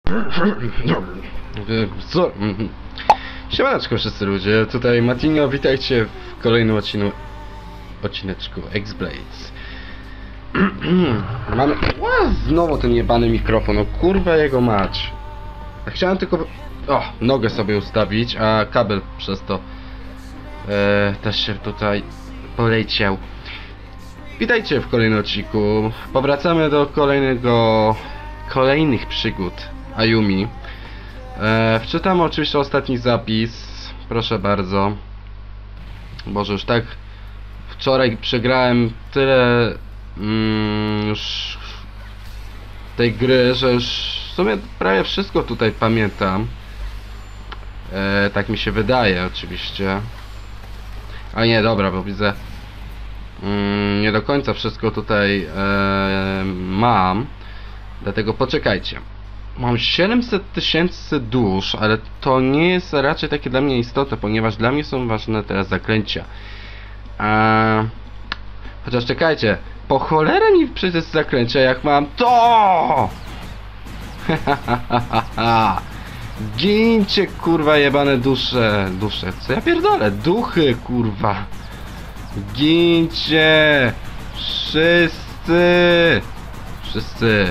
Co? Siemaneczko wszyscy ludzie, tutaj Matinio, witajcie w kolejnym odcineczku X-Blades. Mamy... Znowu ten jebany mikrofon, no kurwa jego mać. Chciałem tylko... nogę sobie ustawić, a kabel przez to też się tutaj poleciał. Witajcie w kolejnym odcinku. Powracamy do kolejnych przygód Ayumi. Wczytam oczywiście ostatni zapis. Proszę bardzo. Boże, już tak wczoraj przegrałem tyle już tej gry, że już w sumie prawie wszystko tutaj pamiętam. Tak mi się wydaje oczywiście. A nie, dobra, bo widzę nie do końca wszystko tutaj mam. Dlatego poczekajcie. Mam 700 tysięcy dusz, ale to nie jest raczej takie dla mnie istotne, ponieważ dla mnie są ważne teraz zaklęcia. Chociaż czekajcie, po cholerę mi przecież zaklęcia, jak mam to! Gincie, kurwa, jebane dusze. Dusze, co ja pierdolę? Duchy, kurwa. Gincie! Wszyscy! Wszyscy!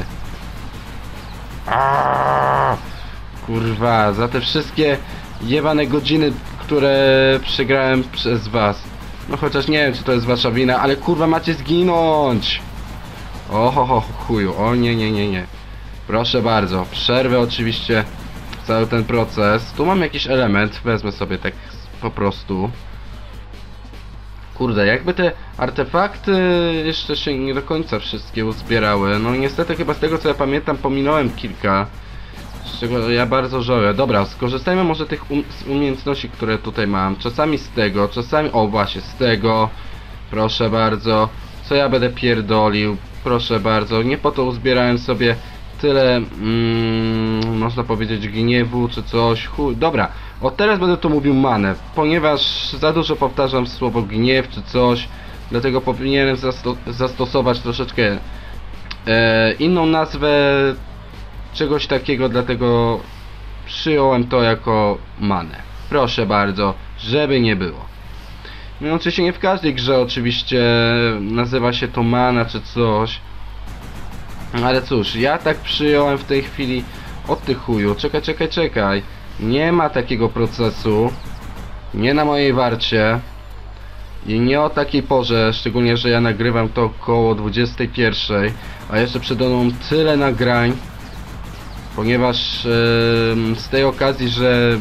Kurwa, za te wszystkie jebane godziny, które przegrałem przez was. No chociaż nie wiem, czy to jest wasza wina, ale kurwa macie zginąć! Oho, chuju, o nie. Proszę bardzo, przerwę oczywiście cały ten proces. Tu mam jakiś element, wezmę sobie tak po prostu. Kurde, jakby te artefakty jeszcze się nie do końca wszystkie uzbierały. No niestety chyba z tego co ja pamiętam pominąłem kilka. Z czego ja bardzo żałuję. Dobra, skorzystajmy może tych umiejętności, które tutaj mam. Czasami z tego, czasami... O właśnie, z tego. Proszę bardzo. Co ja będę pierdolił? Proszę bardzo. Nie po to uzbierałem sobie tyle, można powiedzieć, gniewu czy coś. Dobra, od teraz będę tu mówił manę, ponieważ za dużo powtarzam słowo gniew czy coś, dlatego powinienem zastosować troszeczkę inną nazwę czegoś takiego, dlatego przyjąłem to jako manę. Proszę bardzo, żeby nie było. No oczywiście nie w każdej grze oczywiście nazywa się to mana czy coś. Ale cóż, ja tak przyjąłem w tej chwili. O ty chuju, czekaj. Nie ma takiego procesu. Nie na mojej warcie. I nie o takiej porze, szczególnie, że ja nagrywam to około 21. A jeszcze przede mną tyle nagrań. Ponieważ z tej okazji, że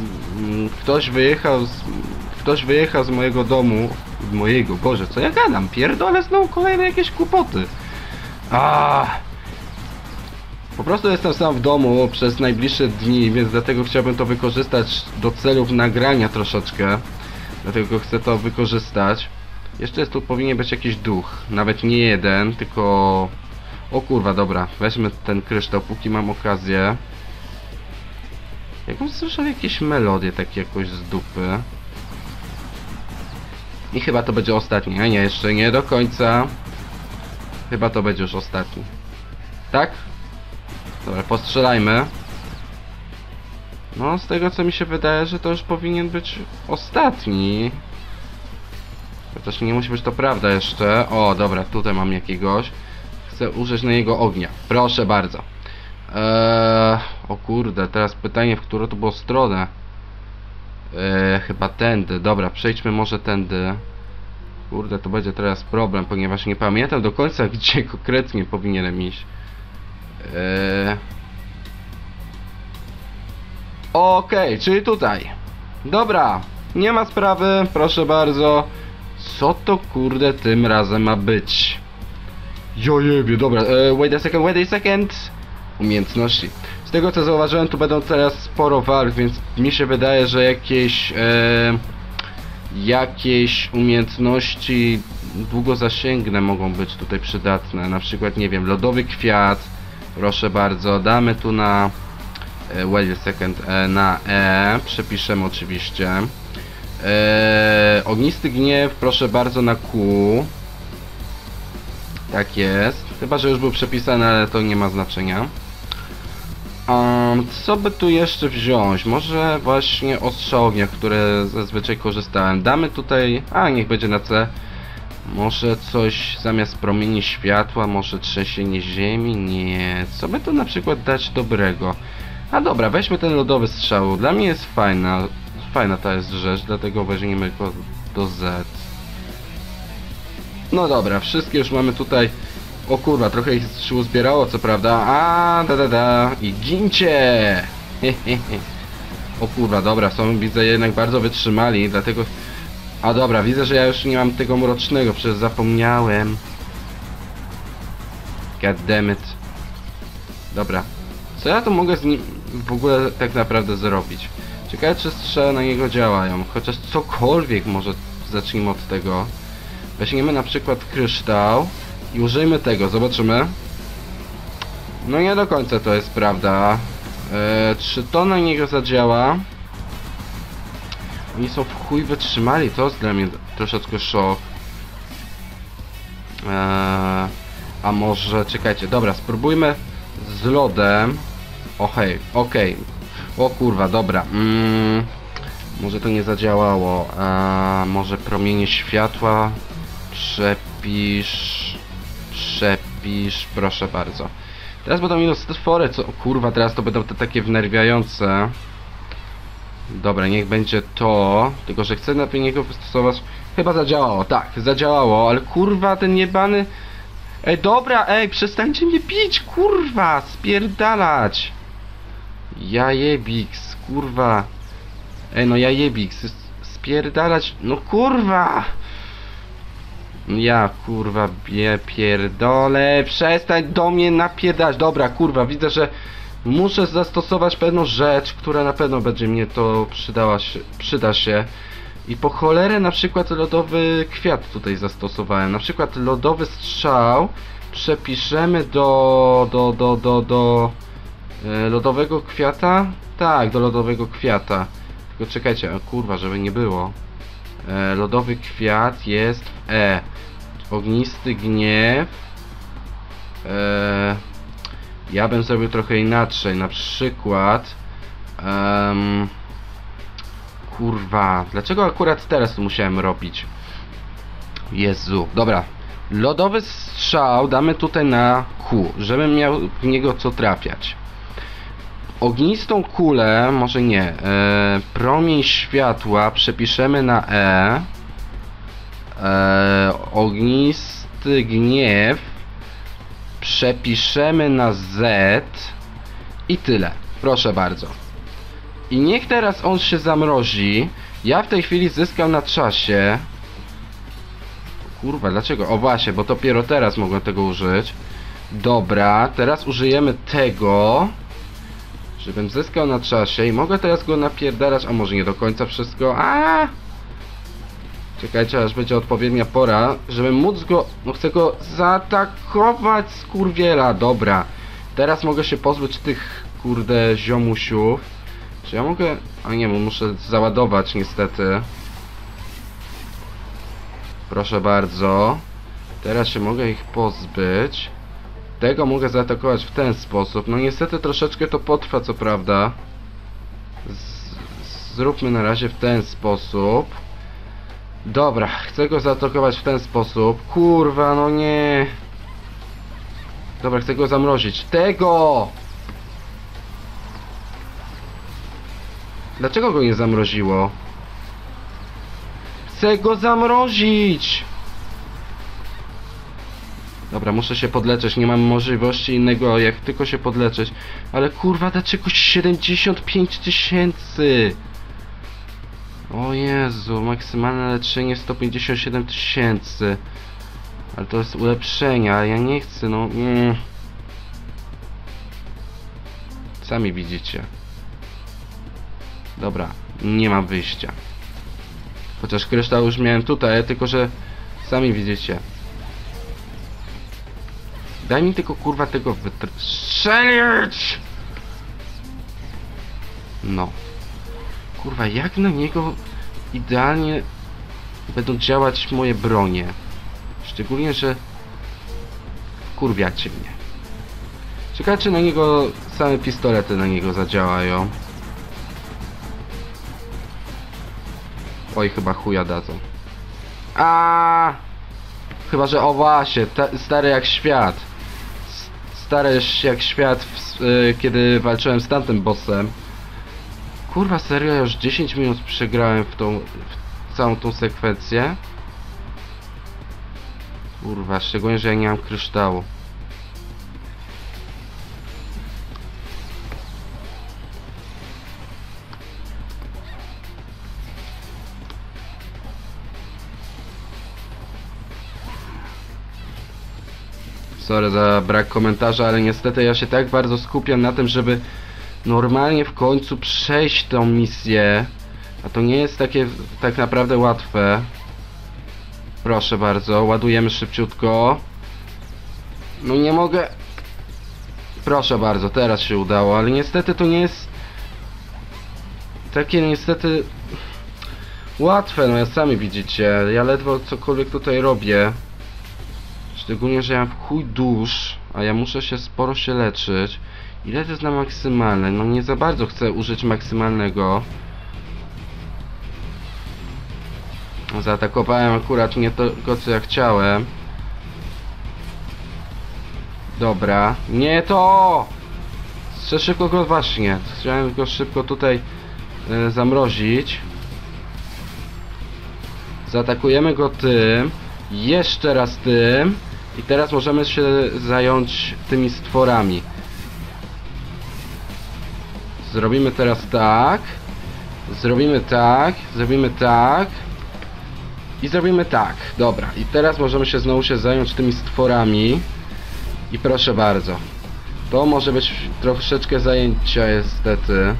ktoś wyjechał z mojego domu. Boże, co ja gadam? Pierdolę znowu kolejne jakieś kłopoty. Po prostu jestem sam w domu przez najbliższe dni, więc dlatego chciałbym to wykorzystać do celów nagrania troszeczkę. Dlatego chcę to wykorzystać. Jeszcze tu powinien być jakiś duch. Nawet nie jeden, tylko... O kurwa, dobra. Weźmy ten kryształ, póki mam okazję. Jakbym słyszał jakieś melodie takie jakoś z dupy. I chyba to będzie ostatni. A nie, jeszcze nie do końca. Chyba to będzie już ostatni. Tak? Dobra, postrzelajmy. No, z tego co mi się wydaje, że to już powinien być ostatni. Chociaż nie musi być to prawda jeszcze. O, dobra, tutaj mam jakiegoś. Chcę użyć na niego ognia. Proszę bardzo. O kurde, teraz pytanie, w którą to było stronę. Chyba tędy. Dobra, przejdźmy może tędy. Kurde, to będzie teraz problem, ponieważ nie pamiętam do końca, gdzie konkretnie powinienem iść. Okej, czyli tutaj. Dobra, nie ma sprawy, proszę bardzo. Co to kurde tym razem ma być? Jojebie, dobra, wait a second. Umiejętności. Z tego co zauważyłem, tu będą teraz sporo walk, więc mi się wydaje, że jakieś umiejętności długozasięgne mogą być tutaj przydatne. Na przykład, nie wiem, lodowy kwiat. Proszę bardzo, damy tu na wait a second, na E, przepiszemy oczywiście. Ognisty gniew, proszę bardzo, na Q. Tak jest. Chyba że już był przepisany, ale to nie ma znaczenia. Co by tu jeszcze wziąć? Może właśnie ostrze ognia, które zazwyczaj korzystałem. Damy tutaj... niech będzie na C. Może coś zamiast promieni światła, może trzęsienie ziemi? Nie. Co by tu na przykład dać dobrego? Dobra, weźmy ten lodowy strzał. Dla mnie jest fajna. Fajna ta jest rzecz, dlatego weźmiemy go do Z. No dobra, wszystkie już mamy tutaj. O kurwa, trochę ich się uzbierało, co prawda. I gincie! O kurwa, dobra, są, widzę, jednak bardzo wytrzymali, dlatego... dobra, widzę, że ja już nie mam tego mrocznego, przecież zapomniałem. Goddammit. Dobra. Co ja tu mogę z nim w ogóle tak naprawdę zrobić? Ciekawe, czy strzały na niego działają. Chociaż cokolwiek może zacznijmy od tego. Weźmiemy na przykład kryształ i użyjmy tego, zobaczymy. No nie do końca to jest prawda. Czy to na niego zadziała? Oni są w chuj wytrzymali, to jest dla mnie troszeczkę szok. A może, czekajcie, dobra, spróbujmy z lodem. Okej. O kurwa, dobra. Może to nie zadziałało. Może promienie światła. Przepisz, proszę bardzo. Teraz będą minus stwory, co? Kurwa, teraz to będą te takie wnerwiające. Dobra, niech będzie to. Tylko, że chcę na niego wystosować. Chyba zadziałało, tak, zadziałało, ale kurwa, ten jebany... dobra, przestańcie mnie bić, kurwa, spierdalać. Jajebiks, kurwa. No jajebiks, spierdalać, no kurwa. Ja kurwa pierdolę, przestań do mnie napierdać. Dobra, kurwa, widzę, że muszę zastosować pewną rzecz, która na pewno będzie mnie to przyda się. I po cholerę na przykład lodowy kwiat tutaj zastosowałem. Na przykład lodowy strzał przepiszemy do lodowego kwiata. Tak, do lodowego kwiata. Tylko czekajcie, kurwa, żeby nie było. Lodowy kwiat jest w E. Ognisty gniew. Ja bym zrobił trochę inaczej. Na przykład kurwa, dlaczego akurat teraz to musiałem robić? Jezu, dobra. Lodowy strzał damy tutaj na Q, żebym miał w niego co trafiać. Ognistą kulę, może nie, promień światła przepiszemy na E. Ognisty gniew przepiszemy na Z. I tyle, proszę bardzo. I niech teraz on się zamrozi. Ja w tej chwili zyskam na czasie. Kurwa, dlaczego? O właśnie, bo dopiero teraz mogłem tego użyć. Dobra, teraz użyjemy tego, żebym zyskał na czasie i mogę teraz go napierdalać, a może nie do końca wszystko. Czekajcie, aż będzie odpowiednia pora, żebym móc go... No chcę go zaatakować, skurwiela. Dobra, teraz mogę się pozbyć tych, kurde, ziomusiów. Czy ja mogę... nie, bo muszę załadować niestety. Proszę bardzo. Teraz się mogę ich pozbyć. Tego mogę zaatakować w ten sposób. No niestety troszeczkę to potrwa, co prawda. Zróbmy na razie w ten sposób. Dobra, chcę go zaatakować w ten sposób. Kurwa, no nie. Dobra, chcę go zamrozić. Tego! Dlaczego go nie zamroziło? Chcę go zamrozić! Dobra, muszę się podleczyć. Nie mam możliwości innego, jak tylko się podleczyć. Ale kurwa, dlaczego 75 000? O Jezu, maksymalne leczenie 157 000. Ale to jest ulepszenia, ja nie chcę, no... Sami widzicie. Dobra, nie mam wyjścia. Chociaż kryształ już miałem tutaj, tylko że sami widzicie. Daj mi tylko kurwa tego strzelić! No. Kurwa, jak na niego idealnie będą działać moje bronie. Szczególnie, że kurwiacie mnie. Ciekawe, czy na niego same pistolety na niego zadziałają. Oj, chyba chuja dadzą. Chyba, że o właśnie, stary jak świat. Stary jak świat, kiedy walczyłem z tamtym bossem. Kurwa, serio, ja już 10 minut przegrałem w całą tą sekwencję. Kurwa, szczególnie, że ja nie mam kryształu. Sorry za brak komentarza, ale niestety ja się tak bardzo skupiam na tym, żeby normalnie w końcu przejść tą misję. A to nie jest takie tak naprawdę łatwe. Proszę bardzo, ładujemy szybciutko. No nie mogę. Proszę bardzo, teraz się udało, ale niestety to nie jest takie niestety łatwe, no ja sami widzicie. Ja ledwo cokolwiek tutaj robię. Szczególnie, że ja mam w chuj dusz, a ja muszę się sporo się leczyć. Ile to jest na maksymalne? No nie za bardzo chcę użyć maksymalnego. Zaatakowałem akurat nie tego, co ja chciałem. Dobra. Nie to! Chcę szybko go właśnie. Chciałem go szybko tutaj zamrozić. Zaatakujemy go tym. Jeszcze raz tym. I teraz możemy się zająć tymi stworami. Zrobimy teraz tak. Zrobimy tak. Zrobimy tak. I zrobimy tak. Dobra. I teraz możemy się znowu zająć tymi stworami. I proszę bardzo. To może być troszeczkę zajęcia niestety.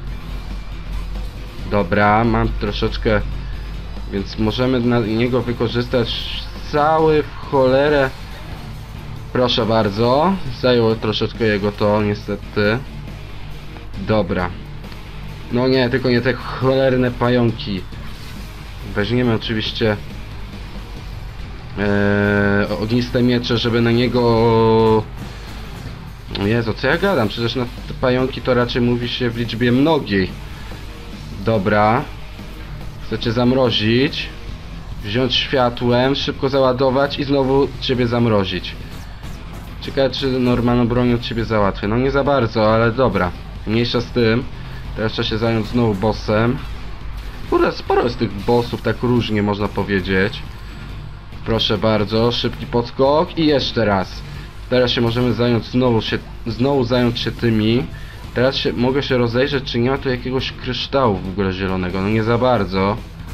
Dobra. Mam troszeczkę. Więc możemy na niego wykorzystać cały w cholerę. Proszę bardzo. Zajęło troszeczkę jego to niestety. Dobra. No nie, tylko nie te cholerne pająki. Weźmiemy oczywiście ogniste miecze, żeby na niego... Jezu, co ja gadam? Przecież na te pająki to raczej mówi się w liczbie mnogiej. Dobra. Chcecie zamrozić. Wziąć światłem, szybko załadować i znowu ciebie zamrozić. Ciekawe, czy normalną bronią od ciebie załatwię. No nie za bardzo, ale dobra. Mniejsza z tym. Teraz trzeba się zająć znowu bossem. Kurde, sporo jest tych bossów, tak różnie można powiedzieć. Proszę bardzo, szybki podskok i jeszcze raz. Teraz się możemy zająć znowu zająć się tymi. Teraz mogę się rozejrzeć, czy nie ma tu jakiegoś kryształu w ogóle zielonego. No nie za bardzo.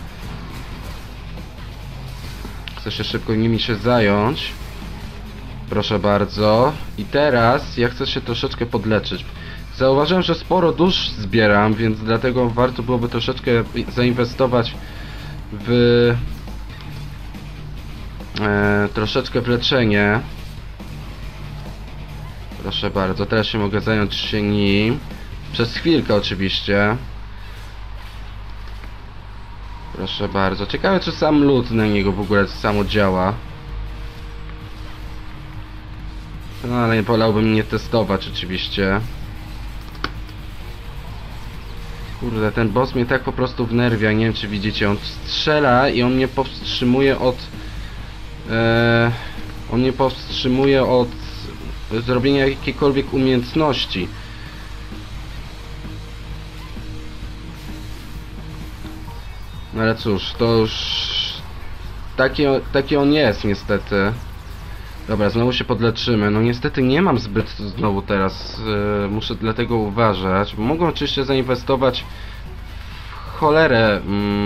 Chcę się szybko nimi zająć. Proszę bardzo. I teraz ja chcę się troszeczkę podleczyć. Zauważyłem, że sporo dusz zbieram, więc dlatego warto byłoby troszeczkę zainwestować w troszeczkę w leczenie. Proszę bardzo, teraz się mogę zająć się nim. Przez chwilkę oczywiście. Proszę bardzo. Ciekawe, czy sam lód na niego w ogóle samo działa. No ale nie wolałbym nie testować oczywiście. Kurde, ten boss mnie tak po prostu wnerwia, nie wiem czy widzicie, on strzela i on mnie powstrzymuje od... on mnie powstrzymuje od zrobienia jakiejkolwiek umiejętności. No ale cóż, to już... Taki on jest niestety. Dobra, znowu się podleczymy. No niestety nie mam zbyt znowu teraz. Muszę dlatego uważać. Mogą oczywiście zainwestować w cholerę.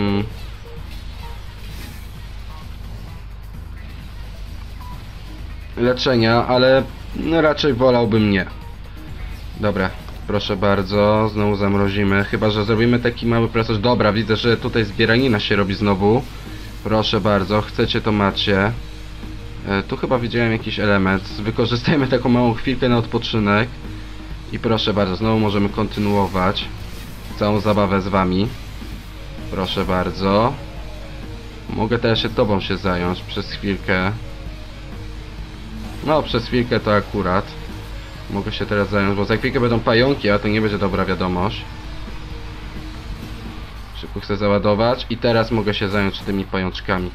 Leczenia, ale no, raczej wolałbym nie. Dobra, proszę bardzo. Znowu zamrozimy. Chyba że zrobimy taki mały proces. Dobra, widzę, że tutaj zbieranina się robi znowu. Proszę bardzo, chcecie to macie. Tu chyba widziałem jakiś element. Wykorzystajmy taką małą chwilkę na odpoczynek. I proszę bardzo, znowu możemy kontynuować całą zabawę z wami. Proszę bardzo. Mogę teraz się tobą zająć przez chwilkę. No, przez chwilkę to akurat. Mogę się teraz zająć, bo za chwilkę będą pająki, a to nie będzie dobra wiadomość. Szybko chcę załadować i teraz mogę się zająć tymi pajączkami.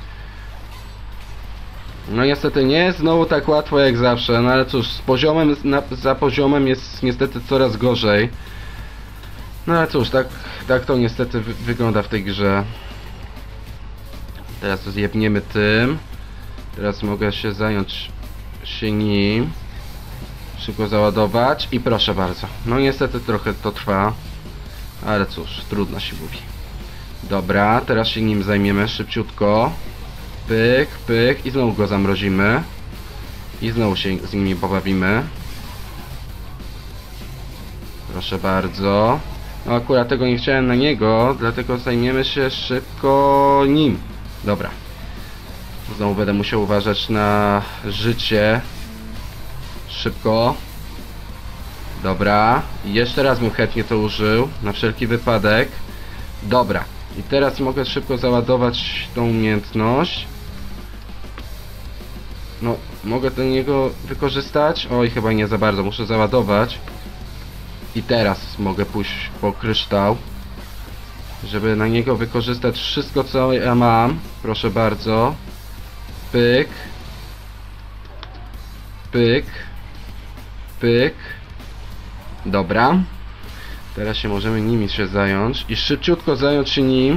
No niestety nie jest znowu tak łatwo jak zawsze, no ale cóż, z poziomem, za poziomem jest niestety coraz gorzej. No ale cóż, tak to niestety wygląda w tej grze. Teraz to zjebniemy tym. Teraz mogę się zająć nim. Szybko załadować i proszę bardzo. No niestety trochę to trwa. Ale cóż, trudno się mówi. Dobra, teraz się nim zajmiemy szybciutko. Pyk, pyk i znowu go zamrozimy. I znowu się z nimi pobawimy. Proszę bardzo. No akurat tego nie chciałem na niego, dlatego zajmiemy się szybko nim. Dobra. Znowu będę musiał uważać na życie. Szybko. Dobra. I jeszcze raz bym chętnie to użył. Na wszelki wypadek. Dobra. I teraz mogę szybko załadować tą umiejętność. No, mogę do niego wykorzystać? Oj, chyba nie za bardzo. Muszę załadować. I teraz mogę pójść po kryształ. Żeby na niego wykorzystać wszystko, co ja mam. Proszę bardzo. Pyk. Pyk. Pyk. Dobra. Teraz się możemy nimi zająć. I szybciutko zająć się nim.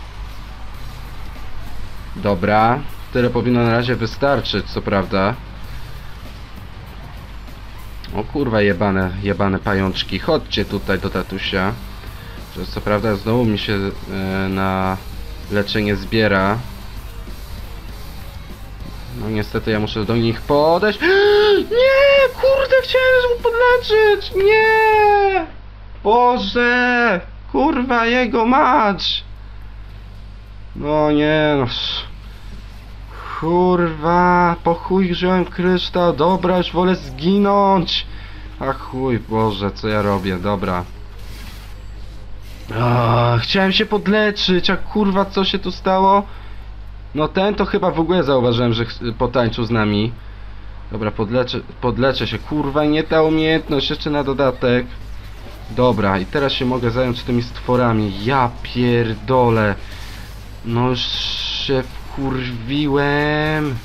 Dobra. Tyle powinno na razie wystarczyć, co prawda. O kurwa, jebane pajączki. Chodźcie tutaj do tatusia. Że co prawda znowu mi się na leczenie zbiera. No niestety ja muszę do nich podejść. Nie! Kurde, chciałem mu podleczyć! Nie! Boże! Kurwa, jego mać! No nie no. Kurwa, po chuj wziąłem kryształ. Dobra, już wolę zginąć. A chuj, Boże, co ja robię? Dobra. Chciałem się podleczyć, a kurwa, co się tu stało? No ten to chyba w ogóle zauważyłem, że potańczył z nami. Dobra, podleczę się. Kurwa, nie ta umiejętność, jeszcze na dodatek. Dobra, i teraz się mogę zająć tymi stworami. Ja pierdolę. No już się wkurwiłem.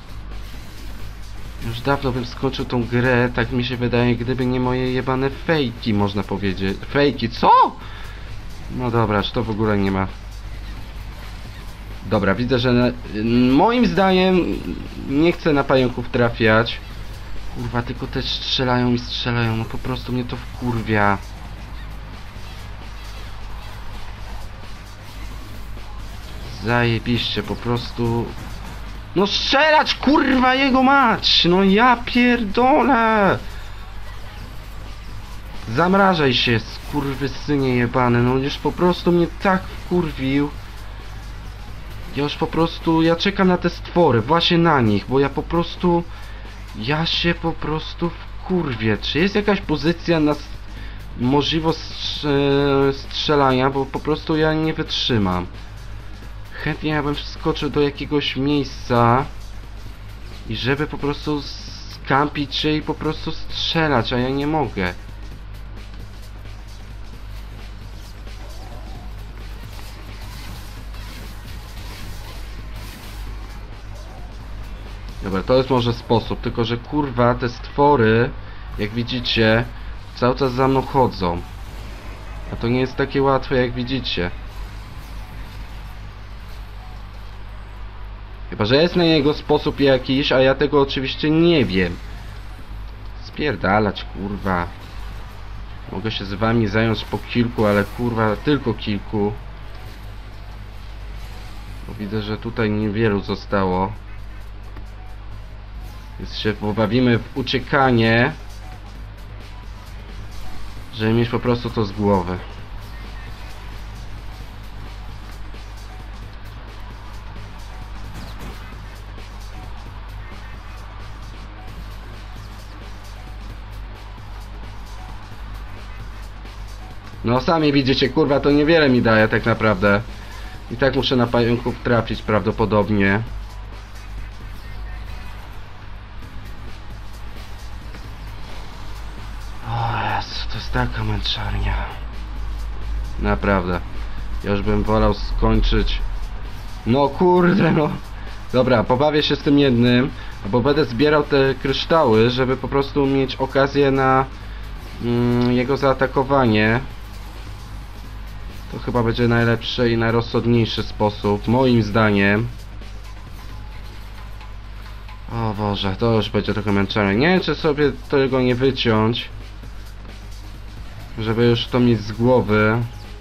Już dawno bym skończył tą grę, tak mi się wydaje, gdyby nie moje jebane fejki, można powiedzieć. Fejki, co? No dobra, już to w ogóle nie ma. Dobra, widzę, że moim zdaniem nie chcę na pająków trafiać. Kurwa, tylko też strzelają i strzelają, no po prostu mnie to wkurwia. Zajebiście, po prostu... No strzelać, kurwa, jego mać! No ja pierdolę! Zamrażaj się, skurwysynie jebany, no już po prostu mnie tak wkurwił. Ja już po prostu, ja czekam na te stwory, właśnie na nich, bo ja się po prostu wkurwię. Czy jest jakaś pozycja na możliwość strzelania, bo po prostu ja nie wytrzymam. Chętnie ja bym wskoczył do jakiegoś miejsca i żeby po prostu skampić się i po prostu strzelać, a ja nie mogę. Dobra, to jest może sposób, tylko że kurwa te stwory, jak widzicie, cały czas za mną chodzą. A to nie jest takie łatwe, jak widzicie. Chyba że jest na niego sposób jakiś, a ja tego oczywiście nie wiem. Spierdalać, kurwa. Mogę się z wami zająć po kilku, ale kurwa tylko kilku. Bo widzę, że tutaj niewielu zostało. Więc się pobawimy w uciekanie, żeby mieć po prostu to z głowy. No sami widzicie, kurwa, to niewiele mi daje tak naprawdę. I tak muszę na pająków trafić prawdopodobnie. męczarnia. Naprawdę. Ja już bym wolał skończyć. No kurde, no. Dobra, pobawię się z tym jednym, bo będę zbierał te kryształy, żeby po prostu mieć okazję na jego zaatakowanie. To chyba będzie najlepszy i najrozsądniejszy sposób, moim zdaniem. O Boże, to już będzie trochę męczenie. Nie wiem, czy sobie tego nie wyciąć, żeby już to mieć z głowy.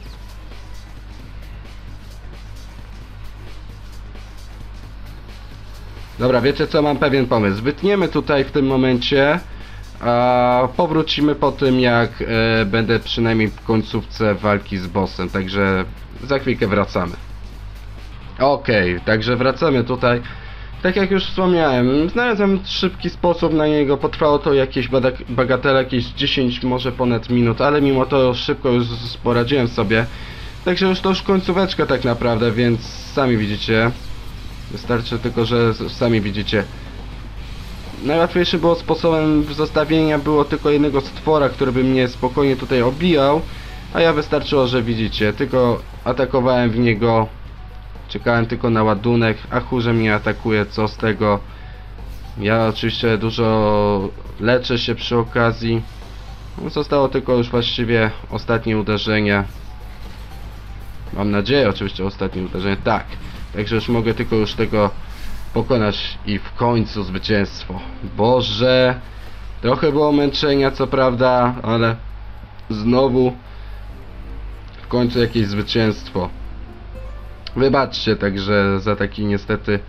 Dobra, wiecie co? Mam pewien pomysł. Wytniemy tutaj w tym momencie, a powrócimy po tym, jak będę przynajmniej w końcówce walki z bossem. Także za chwilkę wracamy. Okej, także wracamy tutaj. Tak jak już wspomniałem, znalazłem szybki sposób na niego. Potrwało to jakieś bagatele, jakieś 10 może ponad minut, ale mimo to szybko już poradziłem sobie. Także już to już końcóweczka tak naprawdę, więc sami widzicie. Wystarczy tylko, że sami widzicie. Najłatwiejszym było sposobem zostawienia było tylko jednego stwora, który by mnie spokojnie tutaj obijał. A ja wystarczyło, że widzicie. Tylko atakowałem w niego. Czekałem tylko na ładunek. A chórze mnie atakuje, co z tego. Ja oczywiście dużo leczę się przy okazji. Zostało tylko już właściwie ostatnie uderzenie. Mam nadzieję oczywiście ostatnie uderzenie. Tak. Także już mogę tylko już tego pokonać i w końcu zwycięstwo. Boże, trochę było męczenia co prawda, ale znowu w końcu jakieś zwycięstwo. Wybaczcie także za taki niestety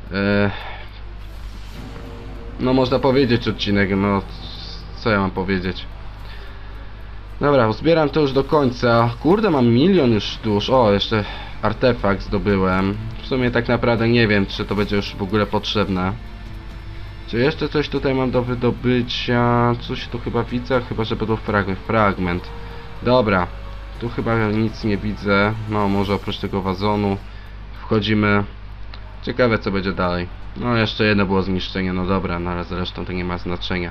no można powiedzieć odcinek, no co ja mam powiedzieć. Dobra, zbieram to już do końca. Kurde, mam 1 000 000 już dusz. O, jeszcze artefakt zdobyłem. W sumie tak naprawdę nie wiem, czy to będzie już w ogóle potrzebne. Czy jeszcze coś tutaj mam do wydobycia? Coś tu chyba widzę, chyba że będą fragment. Dobra, tu chyba nic nie widzę. No, może oprócz tego wazonu. Wchodzimy. Ciekawe co będzie dalej. No, jeszcze jedno było zniszczenie, no dobra, no ale zresztą to nie ma znaczenia.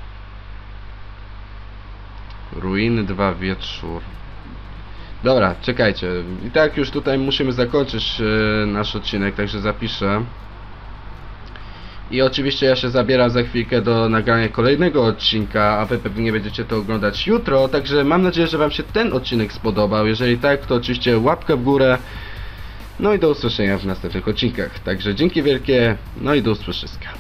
Ruiny 2 wieczór. Dobra, czekajcie. I tak już tutaj musimy zakończyć nasz odcinek, także zapiszę. I oczywiście ja się zabieram za chwilkę do nagrania kolejnego odcinka, a wy pewnie będziecie to oglądać jutro, także mam nadzieję, że wam się ten odcinek spodobał. Jeżeli tak, to oczywiście łapkę w górę. No i do usłyszenia w następnych odcinkach. Także dzięki wielkie, no i do usłyszyska.